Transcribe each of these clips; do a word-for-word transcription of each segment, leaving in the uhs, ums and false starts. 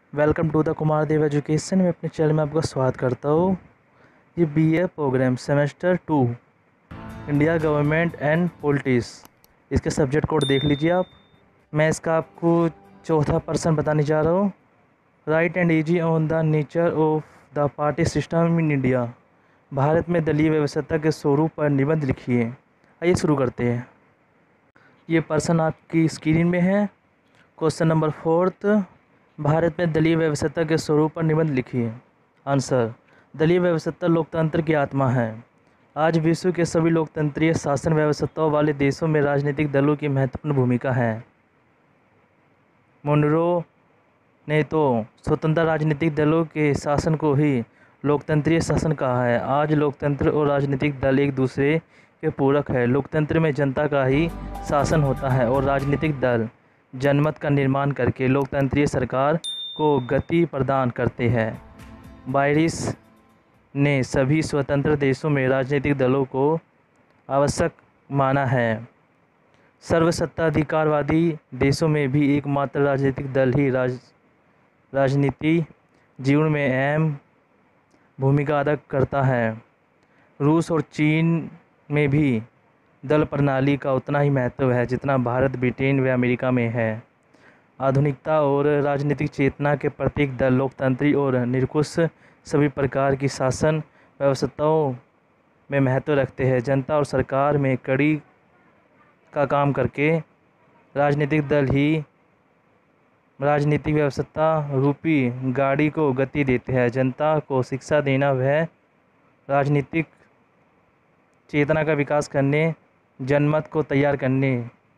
Welcome to the Kumar Dev education में अपने channel में आपका स्वागत करता हूँ। ये BA program semester two India government and politics, इसके सब्जेक्ट कोड देख लीजिए आप। मैं इसका आपको चौथा पर्सन बताने जा रहा हूँ। Write and essay on the nature of the party system in India. Bharat में दलीय व्यवस्था के स्वरूप पर निबंध लिखिए। आइए शुरू करते हैं। ये पर्सन आपकी स्क्रीन में है। क्वेश्चन नंबर फोर्थ, भारत में दलीय व्यवस्था के स्वरूप पर निबंध लिखिए। आंसर, दलीय व्यवस्था लोकतंत्र की आत्मा है। आज विश्व के सभी लोकतंत्रीय शासन व्यवस्थाओं वाले देशों में राजनीतिक दलों की महत्वपूर्ण भूमिका है। मोनरो ने तो स्वतंत्र राजनीतिक दलों के शासन को ही लोकतंत्रीय शासन कहा है। आज लोकतंत्र और राजनीतिक दल एक दूसरे के पूरक है। लोकतंत्र में जनता का ही शासन होता है और राजनीतिक दल जनमत का निर्माण करके लोकतंत्रीय सरकार को गति प्रदान करते हैं। बायरिस ने सभी स्वतंत्र देशों में राजनीतिक दलों को आवश्यक माना है। सर्वसत्ताधिकारवादी देशों में भी एकमात्र राजनीतिक दल ही राज राजनीति जीवन में अहम भूमिका अदा करता है। रूस और चीन में भी दल प्रणाली का उतना ही महत्व है जितना भारत, ब्रिटेन व अमेरिका में है। आधुनिकता और राजनीतिक चेतना के प्रत्येक दल लोकतंत्री और निरंकुश सभी प्रकार की शासन व्यवस्थाओं में महत्व रखते हैं। जनता और सरकार में कड़ी का काम करके राजनीतिक दल ही राजनीतिक व्यवस्था रूपी गाड़ी को गति देते हैं। जनता को शिक्षा देना व राजनीतिक चेतना का विकास करने, जनमत को तैयार करने,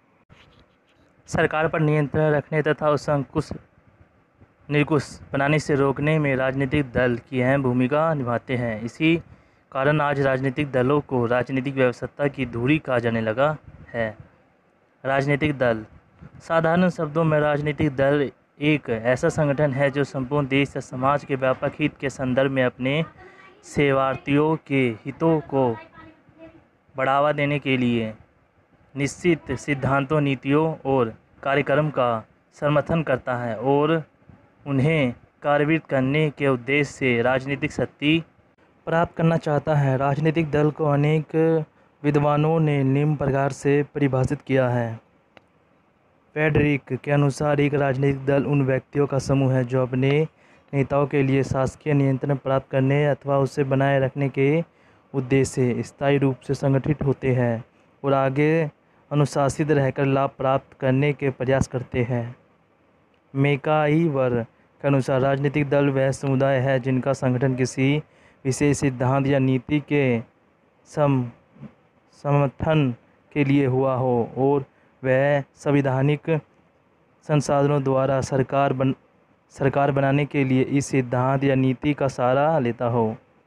सरकार पर नियंत्रण रखने तथा उसे अंकुश निरंकुश बनाने से रोकने में राजनीतिक दल की अहम भूमिका निभाते हैं। इसी कारण आज राजनीतिक दलों को राजनीतिक व्यवस्था की धुरी कहा जाने लगा है। राजनीतिक दल, साधारण शब्दों में राजनीतिक दल एक ऐसा संगठन है जो संपूर्ण देश या समाज के व्यापक हित के संदर्भ में अपने सेवार्थियों के हितों को बढ़ावा देने के लिए निश्चित सिद्धांतों, नीतियों और कार्यक्रम का समर्थन करता है और उन्हें कार्यान्वित करने के उद्देश्य से राजनीतिक शक्ति प्राप्त करना चाहता है। राजनीतिक दल को अनेक विद्वानों ने निम्न प्रकार से परिभाषित किया है। फेडरिक के अनुसार एक राजनीतिक दल उन व्यक्तियों का समूह है जो अपने नेताओं के लिए शासकीय नियंत्रण प्राप्त करने अथवा उसे बनाए रखने के उद्देश्य से स्थायी रूप से संगठित होते हैं और आगे अनुशासित रहकर लाभ प्राप्त करने के प्रयास करते हैं। मैकाइवर के अनुसार राजनीतिक दल वह समुदाय है जिनका संगठन किसी विशेष सिद्धांत या नीति के सम समर्थन के लिए हुआ हो और वह संवैधानिक संसाधनों द्वारा सरकार बन सरकार बनाने के लिए इस सिद्धांत या नीति का सहारा लेता हो।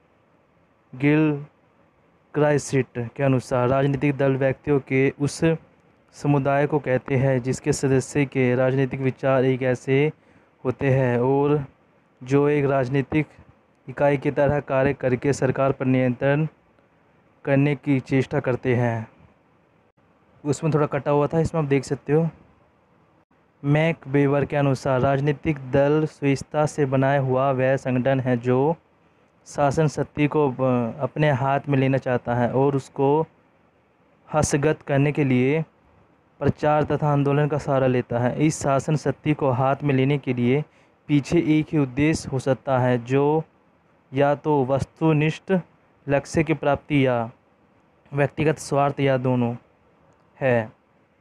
गिल क्राइसिट के अनुसार राजनीतिक दल व्यक्तियों के उस समुदाय को कहते हैं जिसके सदस्य के राजनीतिक विचार एक ऐसे होते हैं और जो एक राजनीतिक इकाई की तरह कार्य करके सरकार पर नियंत्रण करने की चेष्टा करते हैं। उसमें थोड़ा कटा हुआ था, इसमें आप देख सकते हो। मैकवेवर के अनुसार राजनीतिक दल स्वेच्छा से बनाया हुआ वह संगठन है जो शासन शक्ति को अपने हाथ में लेना चाहता है और उसको हस्तगत करने के लिए प्रचार तथा आंदोलन का सहारा लेता है। इस शासन शक्ति को हाथ में लेने के लिए पीछे एक ही उद्देश्य हो सकता है जो या तो वस्तुनिष्ठ लक्ष्य की प्राप्ति या व्यक्तिगत स्वार्थ या दोनों है।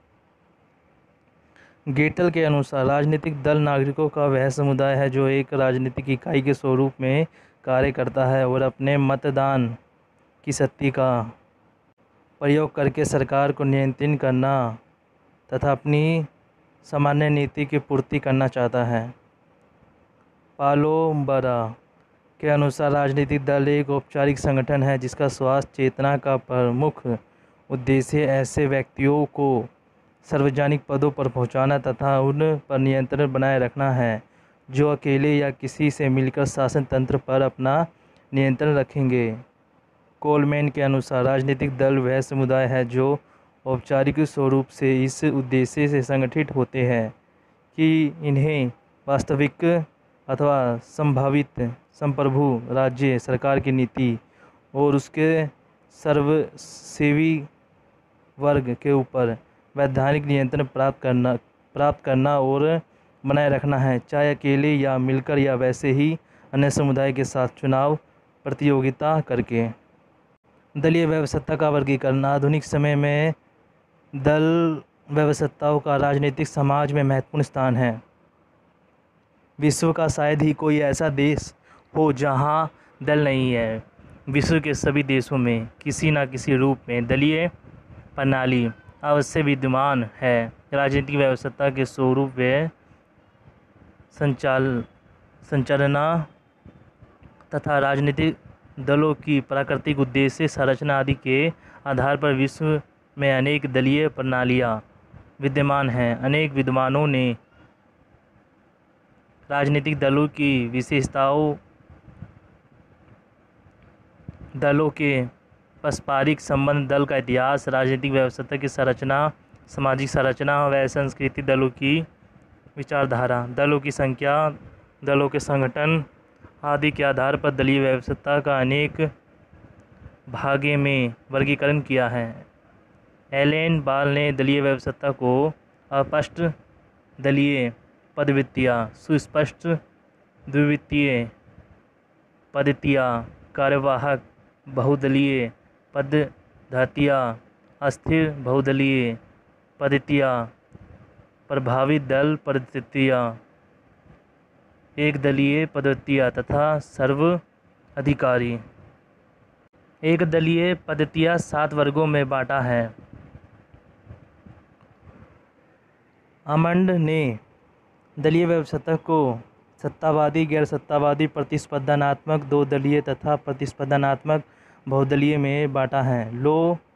गेटल के अनुसार राजनीतिक दल नागरिकों का वह समुदाय है जो एक राजनीतिक इकाई के स्वरूप में कार्य करता है और अपने मतदान की शक्ति का प्रयोग करके सरकार को नियंत्रित करना तथा अपनी सामान्य नीति की पूर्ति करना चाहता है। पालोम्बरा के अनुसार राजनीतिक दल एक औपचारिक संगठन है जिसका स्वास्थ्य चेतना का प्रमुख उद्देश्य ऐसे व्यक्तियों को सार्वजनिक पदों पर पहुंचाना तथा उन पर नियंत्रण बनाए रखना है जो अकेले या किसी से मिलकर शासन तंत्र पर अपना नियंत्रण रखेंगे। कोलमैन के अनुसार राजनीतिक दल वह समुदाय है जो औपचारिक स्वरूप से इस उद्देश्य से संगठित होते हैं कि इन्हें वास्तविक अथवा संभावित संप्रभु राज्य सरकार की नीति और उसके सर्वसेवी वर्ग के ऊपर वैधानिक नियंत्रण प्राप्त करना प्राप्त करना और बनाए रखना है, चाहे अकेले या मिलकर या वैसे ही अन्य समुदाय के साथ चुनाव प्रतियोगिता करके। दलीय व्यवस्था का वर्गीकरण। आधुनिक समय में दल व्यवस्थाओं का राजनीतिक समाज में महत्वपूर्ण स्थान है। विश्व का शायद ही कोई ऐसा देश हो जहां दल नहीं है। विश्व के सभी देशों में किसी न किसी रूप में दलीय प्रणाली अवश्य विद्यमान है। राजनीतिक व्यवस्था के स्वरूप व संचाल संचालना तथा राजनीतिक दलों की प्राकृतिक उद्देश्य संरचना आदि के आधार पर विश्व में अनेक दलीय प्रणालियाँ विद्यमान हैं। अनेक विद्वानों ने राजनीतिक दलों की विशेषताओं, दलों के पारस्परिक संबंध, दल का इतिहास, राजनीतिक व्यवस्था की संरचना, सामाजिक संरचना व संस्कृति, दलों की विचारधारा, दलों की संख्या, दलों के संगठन आदि के आधार पर दलीय व्यवस्था का अनेक भागे में वर्गीकरण किया है। एलेन बाल ने दलीय व्यवस्था को अस्पष्ट दलीय पद्धतियाँ, सुस्पष्ट द्वितीय पद्धतियाँ, कार्यवाहक बहुदलीय पद्धतियाँ, अस्थिर बहुदलीय पद्धतियाँ, प्रभावित दल पद्धतियाँ, एक दलीय पद्धतियाँ तथा सर्व अधिकारी। एक दलीय पद्धतियाँ सात वर्गों में बांटा है। आमंड ने दलीय व्यवस्था को सत्तावादी, गैर सत्तावादी, प्रतिस्पर्धात्मक दो दलीय तथा प्रतिस्पर्धात्मक बहुदलीय में बांटा है। लो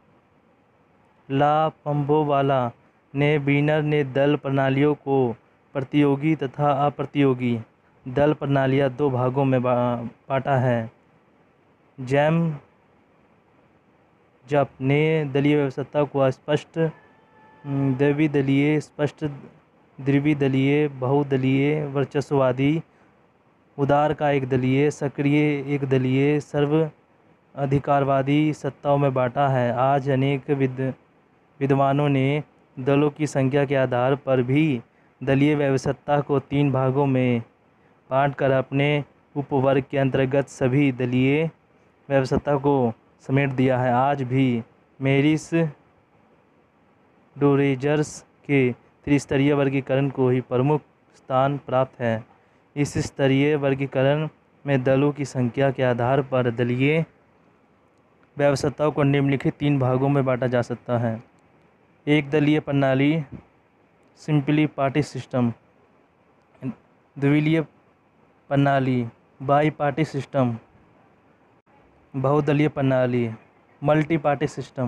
ला पंबोवाला ने बीनर ने दल प्रणालियों को प्रतियोगी तथा अप्रतियोगी दल प्रणालियाँ दो भागों में बांटा है। जैम जप ने दलीय व्यवस्था को स्पष्ट द्विदलीय, स्पष्ट द्विदलीय, बहुदलीय, वर्चस्ववादी, उदार का एक दलीय, सक्रिय एक दलीय, सर्व अधिकारवादी सत्ताओं में बांटा है। आज अनेक विद विद्वानों ने दलों की संख्या के आधार पर भी दलीय व्यवस्था को तीन भागों में बांटकर अपने उपवर्ग के अंतर्गत सभी दलीय व्यवस्था को समेट दिया है। आज भी मेरिस डोरेजर्स के त्रिस्तरीय वर्गीकरण को ही प्रमुख स्थान प्राप्त है। इस स्तरीय वर्गीकरण में दलों की संख्या के आधार पर दलीय व्यवस्थाओं को निम्नलिखित तीन भागों में बांटा जा सकता है। एक दलीय प्रणाली, सिंपली पार्टी सिस्टम। द्विदलीय प्रणाली, बाई पार्टी सिस्टम। बहुदलीय प्रणाली, मल्टी पार्टी सिस्टम।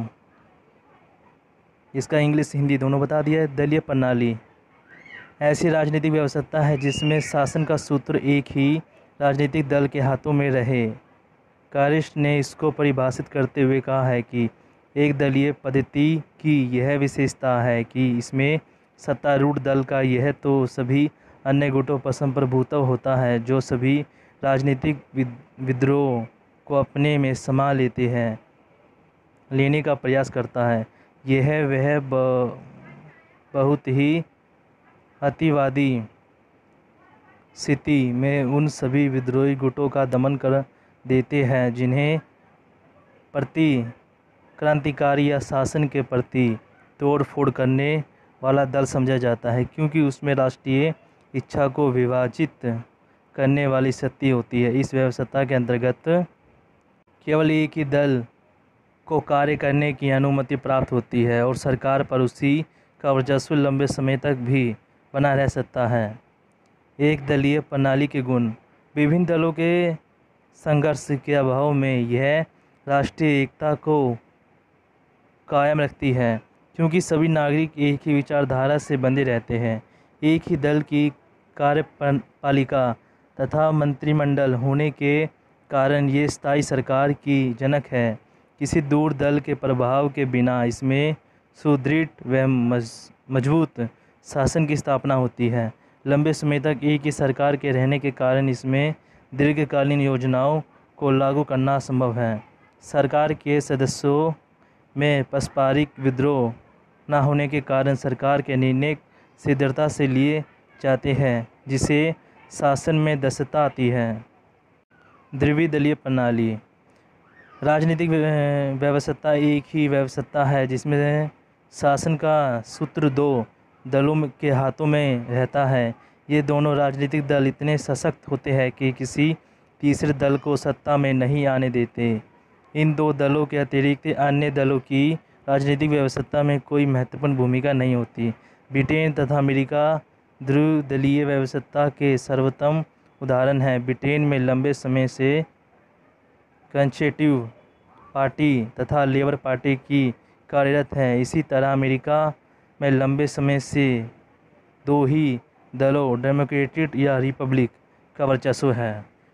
इसका इंग्लिश हिंदी दोनों बता दिया है। दलीय प्रणाली ऐसी राजनीतिक व्यवस्था है जिसमें शासन का सूत्र एक ही राजनीतिक दल के हाथों में रहे। कारिस्ट ने इसको परिभाषित करते हुए कहा है कि एक दलीय पद्धति की यह विशेषता है कि इसमें सत्तारूढ़ दल का यह तो सभी अन्य गुटों पर संप्रभुत्व होता है जो सभी राजनीतिक विद्रोह को अपने में समा लेते हैं लेने का प्रयास करता है। यह वह बहुत ही अतिवादी स्थिति में उन सभी विद्रोही गुटों का दमन कर देते हैं जिन्हें प्रति क्रांतिकारी या शासन के प्रति तोड़ फोड़ करने वाला दल समझा जाता है, क्योंकि उसमें राष्ट्रीय इच्छा को विभाजित करने वाली शक्ति होती है। इस व्यवस्था के अंतर्गत केवल एक ही दल को कार्य करने की अनुमति प्राप्त होती है और सरकार पर उसी का वर्चस्व लंबे समय तक भी बना रह सकता है। एक दलीय प्रणाली के गुण। विभिन्न दलों के संघर्ष के अभाव में यह राष्ट्रीय एकता को कायम रखती है, क्योंकि सभी नागरिक एक ही विचारधारा से बंधे रहते हैं। एक ही दल की कार्यपालिका तथा मंत्रिमंडल होने के कारण ये स्थायी सरकार की जनक है। किसी दूर दल के प्रभाव के बिना इसमें सुदृढ़ व मजबूत शासन की स्थापना होती है। लंबे समय तक एक ही सरकार के रहने के कारण इसमें दीर्घकालीन योजनाओं को लागू करना असंभव है। सरकार के सदस्यों में पारस्परिक विद्रोह न होने के कारण सरकार के निर्णय शीघ्रता से लिए जाते हैं, जिससे शासन में दक्षता आती है। द्विदलीय प्रणाली। राजनीतिक व्यवस्था एक ही व्यवस्था है जिसमें शासन का सूत्र दो दलों के हाथों में रहता है। ये दोनों राजनीतिक दल इतने सशक्त होते हैं कि किसी तीसरे दल को सत्ता में नहीं आने देते। इन दो दलों के अतिरिक्त अन्य दलों की राजनीतिक व्यवस्था में कोई महत्वपूर्ण भूमिका नहीं होती। ब्रिटेन तथा अमेरिका द्विदलीय व्यवस्था के सर्वोत्तम उदाहरण हैं। ब्रिटेन में लंबे समय से कंजर्वेटिव पार्टी तथा लेबर पार्टी की कार्यरत है। इसी तरह अमेरिका में लंबे समय से दो ही दलों डेमोक्रेटिक या रिपब्लिक का वर्चस्व है।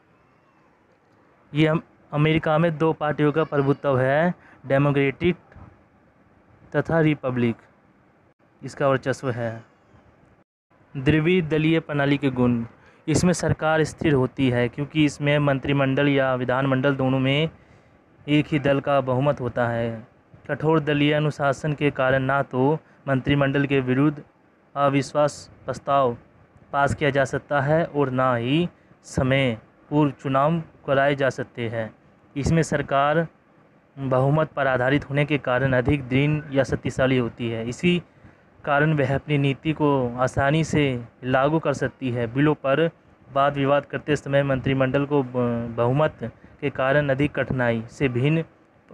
ये अमेरिका में दो पार्टियों का प्रभुत्व है, डेमोक्रेटिक तथा रिपब्लिक, इसका वर्चस्व है। द्विदलीय प्रणाली के गुण। इसमें सरकार स्थिर होती है क्योंकि इसमें मंत्रिमंडल या विधानमंडल दोनों में एक ही दल का बहुमत होता है। कठोर दलीय अनुशासन के कारण ना तो मंत्रिमंडल के विरुद्ध अविश्वास प्रस्ताव पास किया जा सकता है और ना ही समय पूर्व चुनाव कराए जा सकते हैं। इसमें सरकार बहुमत पर आधारित होने के कारण अधिक दृढ़ या शक्तिशाली होती है। इसी कारण वह अपनी नीति को आसानी से लागू कर सकती है। बिलों पर वाद विवाद करते समय मंत्रिमंडल को बहुमत के कारण अधिक कठिनाई से भिन्न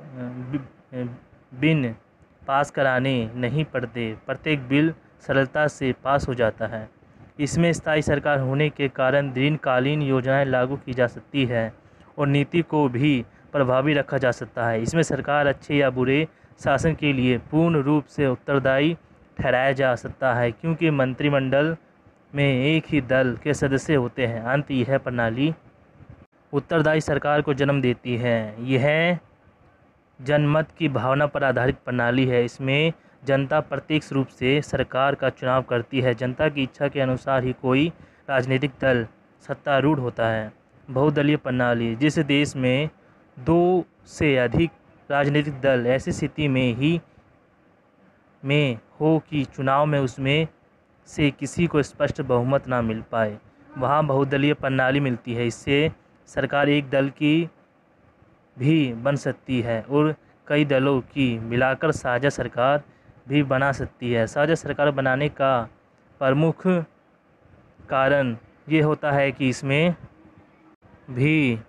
बिन पास कराने नहीं पड़ते। प्रत्येक बिल सरलता से पास हो जाता है। इसमें स्थायी सरकार होने के कारण दीर्घकालीन योजनाएं लागू की जा सकती है और नीति को भी प्रभावी रखा जा सकता है। इसमें सरकार अच्छे या बुरे शासन के लिए पूर्ण रूप से उत्तरदायी ठहराया जा सकता है क्योंकि मंत्रिमंडल में एक ही दल के सदस्य होते हैं। अंत यह प्रणाली उत्तरदायी सरकार को जन्म देती है। यह जनमत की भावना पर आधारित प्रणाली है। इसमें जनता प्रत्यक्ष रूप से सरकार का चुनाव करती है। जनता की इच्छा के अनुसार ही कोई राजनीतिक दल सत्तारूढ़ होता है। बहुदलीय प्रणाली। जिस देश में दो से अधिक राजनीतिक दल ऐसी स्थिति में ही में हो कि चुनाव में उसमें से किसी को स्पष्ट बहुमत ना मिल पाए, वहाँ बहुदलीय प्रणाली मिलती है। इससे सरकार एक दल की भी बन सकती है और कई दलों की मिलाकर साझा सरकार भी बना सकती है। साझा सरकार बनाने का प्रमुख कारण ये होता है कि इसमें भी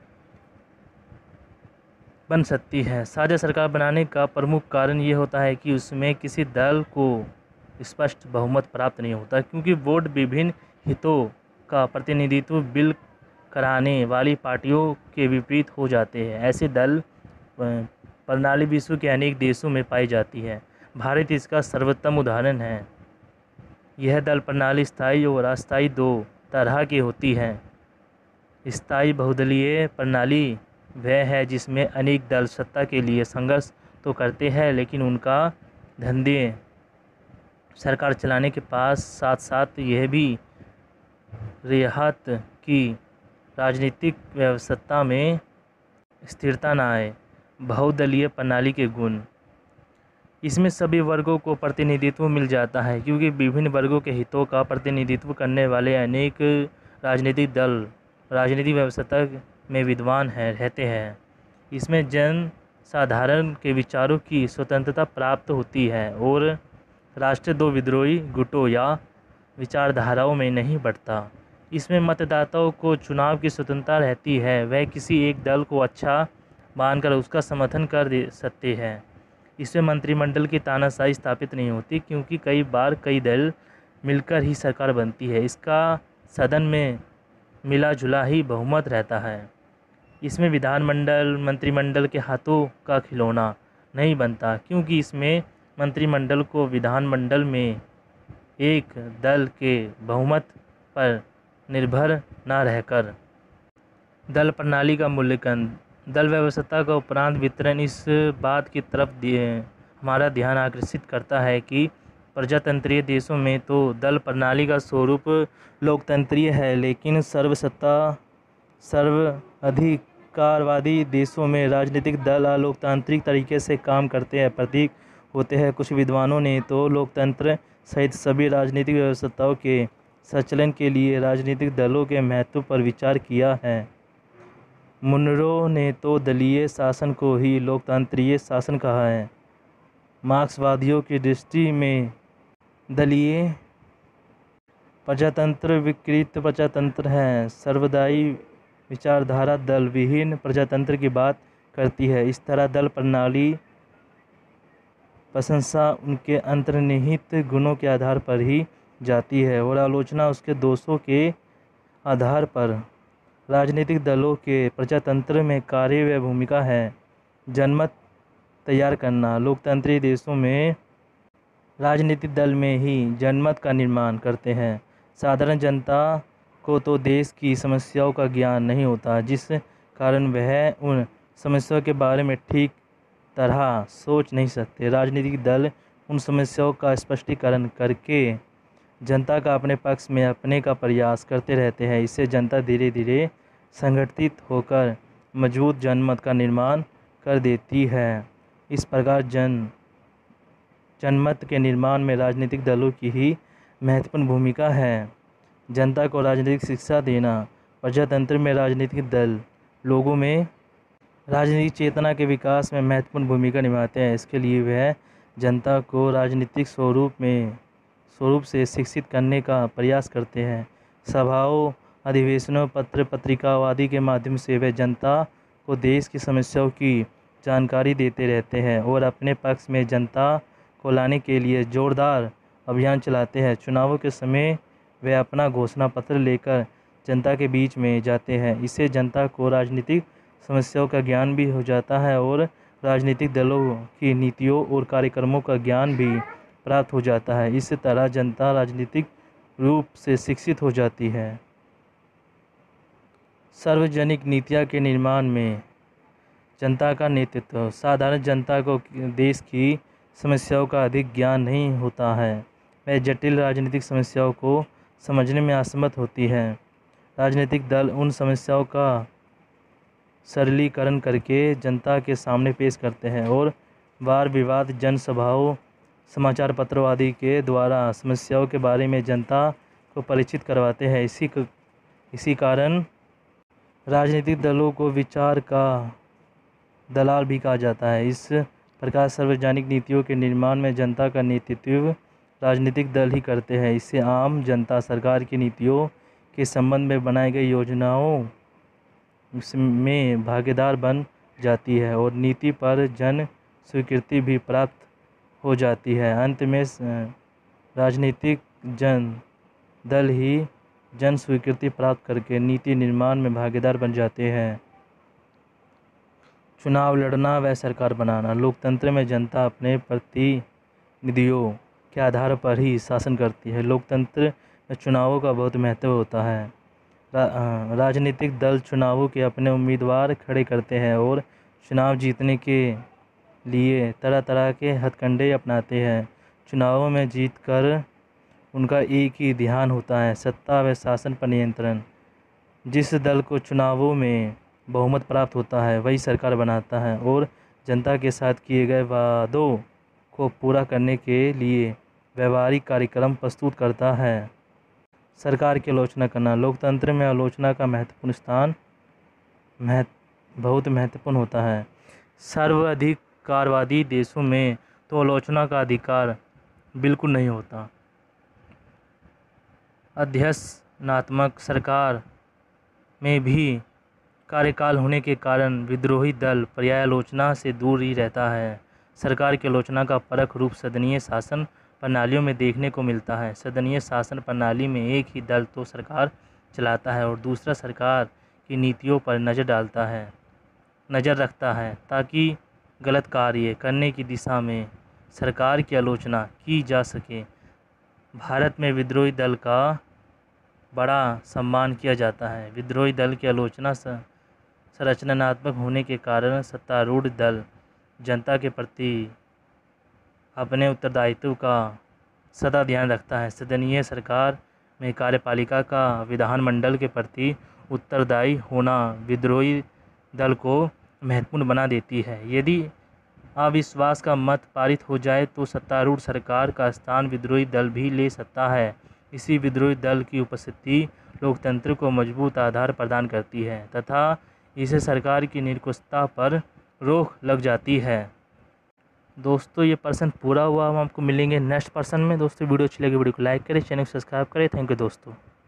बन सकती है। साझा सरकार बनाने का प्रमुख कारण ये होता है कि उसमें किसी दल को स्पष्ट बहुमत प्राप्त नहीं होता क्योंकि वोट विभिन्न हितों का प्रतिनिधित्व बिल कराने वाली पार्टियों के विपरीत हो जाते हैं। ऐसे दल प्रणाली विश्व के अनेक देशों में पाई जाती है। भारत इसका सर्वोत्तम उदाहरण है। यह दल प्रणाली स्थायी और अस्थायी दो तरह की होती है। स्थायी बहुदलीय प्रणाली वह है जिसमें अनेक दल सत्ता के लिए संघर्ष तो करते हैं लेकिन उनका धंधे सरकार चलाने के पास साथ साथ यह भी रियासत की राजनीतिक व्यवस्था में स्थिरता न आए। बहुदलीय प्रणाली के गुण। इसमें सभी वर्गों को प्रतिनिधित्व मिल जाता है क्योंकि विभिन्न वर्गों के हितों का प्रतिनिधित्व करने वाले अनेक राजनीतिक दल राजनीतिक व्यवस्था में विद्वान हैं रहते हैं। इसमें जन साधारण के विचारों की स्वतंत्रता प्राप्त होती है और राष्ट्र दो विद्रोही गुटों या विचारधाराओं में नहीं बढ़ता। इसमें मतदाताओं को चुनाव की स्वतंत्रता रहती है। वह किसी एक दल को अच्छा मानकर उसका समर्थन कर दे सकते हैं। इसमें मंत्रिमंडल की तानाशाही स्थापित नहीं होती क्योंकि कई बार कई दल मिलकर ही सरकार बनती है। इसका सदन में मिला जुला ही बहुमत रहता है। इसमें विधानमंडल मंत्रिमंडल के हाथों का खिलौना नहीं बनता क्योंकि इसमें मंत्रिमंडल को विधानमंडल में एक दल के बहुमत पर निर्भर न रहकर। दल प्रणाली का मूल्यांकन। दल व्यवस्था का उपरांत वितरण इस बात की तरफ हमारा ध्यान आकर्षित करता है कि प्रजातंत्रीय देशों में तो दल प्रणाली का स्वरूप लोकतंत्रीय है, लेकिन सर्वसत्ता सर्वाधिकारवादी देशों में राजनीतिक दल अलोकतांत्रिक तरीके से काम करते हैं, प्रतीक होते हैं। कुछ विद्वानों ने तो लोकतंत्र सहित सभी राजनीतिक व्यवस्थाओं के संचालन के लिए राजनीतिक दलों के महत्व पर विचार किया है। मुनरो ने तो दलीय शासन को ही लोकतांत्रिक शासन कहा है। मार्क्सवादियों की दृष्टि में दलीय प्रजातंत्र विकृत प्रजातंत्र है। सर्वदायी विचारधारा दल विहीन प्रजातंत्र की बात करती है। इस तरह दल प्रणाली प्रशंसा उनके अंतर्निहित गुणों के आधार पर ही जाती है और आलोचना उसके दोषों के आधार पर। राजनीतिक दलों के प्रजातंत्र में कार्य व भूमिका है जनमत तैयार करना। लोकतांत्रिक देशों में राजनीतिक दल में ही जनमत का निर्माण करते हैं। साधारण जनता को तो देश की समस्याओं का ज्ञान नहीं होता, जिस कारण वह उन समस्याओं के बारे में ठीक तरह सोच नहीं सकते। राजनीतिक दल उन समस्याओं का स्पष्टीकरण करके जनता का अपने पक्ष में अपने का प्रयास करते रहते हैं। इससे जनता धीरे धीरे संगठित होकर मजबूत जनमत का निर्माण कर देती है। इस प्रकार जन जनमत के निर्माण में राजनीतिक दलों की ही महत्वपूर्ण भूमिका है। जनता को राजनीतिक शिक्षा देना। प्रजातंत्र में राजनीतिक दल लोगों में राजनीतिक चेतना के विकास में महत्वपूर्ण भूमिका निभाते हैं। इसके लिए वह जनता को राजनीतिक स्वरूप में स्वरूप से शिक्षित करने का प्रयास करते हैं। सभाओं, अधिवेशनों, पत्र पत्रिकाओं आदि के माध्यम से वे जनता को देश की समस्याओं की जानकारी देते रहते हैं और अपने पक्ष में जनता को लाने के लिए जोरदार अभियान चलाते हैं। चुनावों के समय वे अपना घोषणा पत्र लेकर जनता के बीच में जाते हैं। इससे जनता को राजनीतिक समस्याओं का ज्ञान भी हो जाता है और राजनीतिक दलों की नीतियों और कार्यक्रमों का ज्ञान भी प्राप्त हो जाता है। इस तरह जनता राजनीतिक रूप से शिक्षित हो जाती है। सार्वजनिक नीतियों के निर्माण में जनता का नेतृत्व। साधारण जनता को देश की समस्याओं का अधिक ज्ञान नहीं होता है। वह जटिल राजनीतिक समस्याओं को समझने में असमर्थ होती है। राजनीतिक दल उन समस्याओं का सरलीकरण करके जनता के सामने पेश करते हैं और वाद विवाद, जनसभाओं, समाचार पत्रों आदि के द्वारा समस्याओं के बारे में जनता को परिचित करवाते हैं। इसी इसी कारण राजनीतिक दलों को विचार का दलाल भी कहा जाता है। इस प्रकार सार्वजनिक नीतियों के निर्माण में जनता का नेतृत्व राजनीतिक दल ही करते हैं। इससे आम जनता सरकार की नीतियों के संबंध में बनाई गई योजनाओं में भागीदार बन जाती है और नीति पर जन स्वीकृति भी प्राप्त हो जाती है। अंत में राजनीतिक जन दल ही जन स्वीकृति प्राप्त करके नीति निर्माण में भागीदार बन जाते हैं। चुनाव लड़ना व सरकार बनाना। लोकतंत्र में जनता अपने प्रतिनिधियों के आधार पर ही शासन करती है। लोकतंत्र में चुनावों का बहुत महत्व होता है। रा, राजनीतिक दल चुनावों के अपने उम्मीदवार खड़े करते हैं और चुनाव जीतने के लिए तरह तरह के हथकंडे अपनाते हैं। चुनावों में जीतकर उनका एक ही ध्यान होता है, सत्ता व शासन पर नियंत्रण। जिस दल को चुनावों में बहुमत प्राप्त होता है वही सरकार बनाता है और जनता के साथ किए गए वादों को पूरा करने के लिए व्यवहारिक कार्यक्रम प्रस्तुत करता है। सरकार की आलोचना करना। लोकतंत्र में आलोचना का महत्वपूर्ण स्थान महत्व बहुत महत्वपूर्ण होता है। सर्वाधिकारवादी देशों में तो आलोचना का अधिकार बिल्कुल नहीं होता। अध्यक्षात्मक सरकार में भी कार्यकाल होने के कारण विद्रोही दल पर्याय आलोचना से दूर ही रहता है। सरकार की आलोचना का परख रूप सदनीय शासन प्रणालियों में देखने को मिलता है। सदनीय शासन प्रणाली में एक ही दल तो सरकार चलाता है और दूसरा सरकार की नीतियों पर नज़र डालता है नज़र रखता है ताकि गलत कार्य करने की दिशा में सरकार की आलोचना की जा सके। भारत में विद्रोही दल का बड़ा सम्मान किया जाता है। विद्रोही दल की आलोचना संरचनात्मक होने के कारण सत्तारूढ़ दल जनता के प्रति अपने उत्तरदायित्व का सदा ध्यान रखता है। सदनीय सरकार में कार्यपालिका का विधानमंडल के प्रति उत्तरदायी होना विद्रोही दल को महत्वपूर्ण बना देती है। यदि अविश्वास का मत पारित हो जाए तो सत्तारूढ़ सरकार का स्थान विद्रोही दल भी ले सकता है। इसी विद्रोही दल की उपस्थिति लोकतंत्र को मजबूत आधार प्रदान करती है तथा इससे सरकार की निरंकुशता पर रोक लग जाती है। दोस्तों ये पर्सन पूरा हुआ, हम आपको मिलेंगे नेक्स्ट पर्सन में। दोस्तों वीडियो अच्छी लगी वीडियो को लाइक करें, चैनल को सब्सक्राइब करें। थैंक यू दोस्तों।